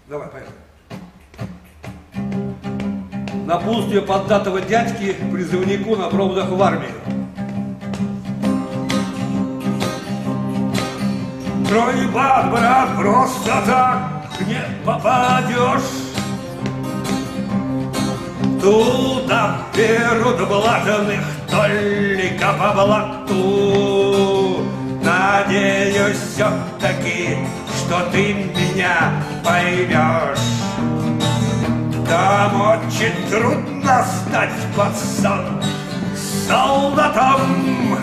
Давай, поехали. Напутствие поддатого дядьки призывнику на проводах в армию. Трой, брат, просто так не попадешь. Туда берут блатных только по блату. Надеюсь все-таки, что ты меня поймешь. Там очень трудно стать, пацан, солдатом.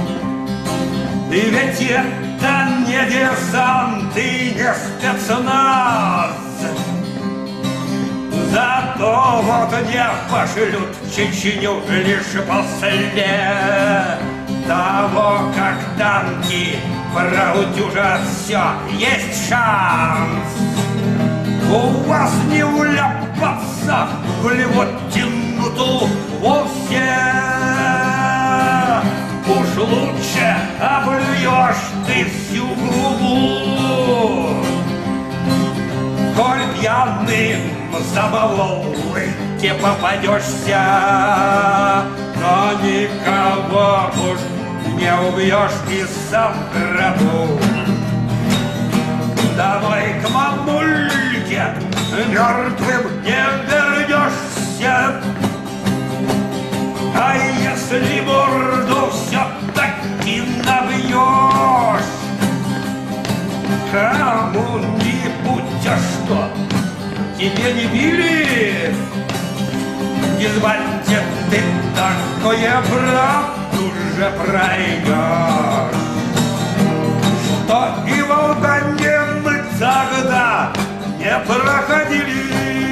И ведь это не десант и не спецназ. Зато вот не пошлют Чечню лишь после того, как танки проутюжат все, есть шанс. У вас не вляпаться в левотинуту вовсе. Уж лучше облюешь ты всю губу. Коль пьяным забавой не попадешься, но никого уж не убьешь и сам гробу. Домой к мамульке мертвым не вернешься. А если морду все-таки набьешь кому-нибудь, а что, тебе не били? Не звоньте, ты такое, брат, уже пройдешь. Что и Волгане мы тогда не проходили.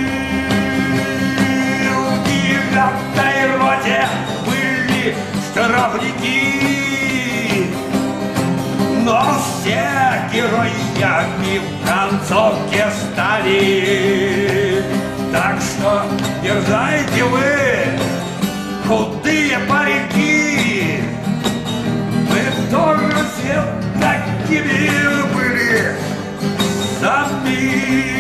В 9-й роте были штрафники, но все героями в концовке стали. Так что дерзайте вы, худые парики, мы тоже все такими были сами.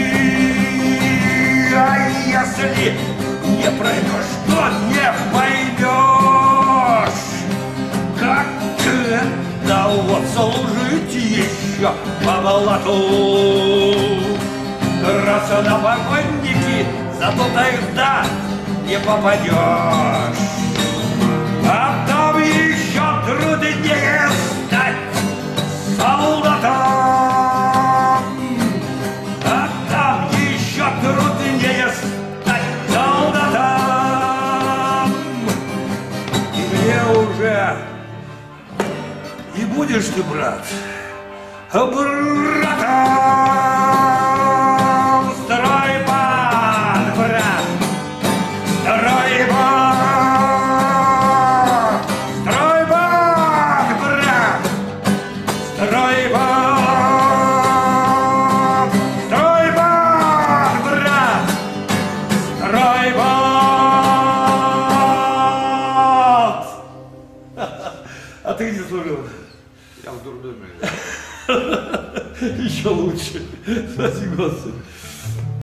А если не пройдешь, то не пойдешь. Как это вот служить еще по блату? Раз на покойники, зато тогда не попадешь. А там еще труднее стать солдатом. А там еще труднее стать солдатом. И мне уже и будешь ты, брат, братом. А ты где служил? Я в дурдоме. Еще лучше. Спасибо, Господи.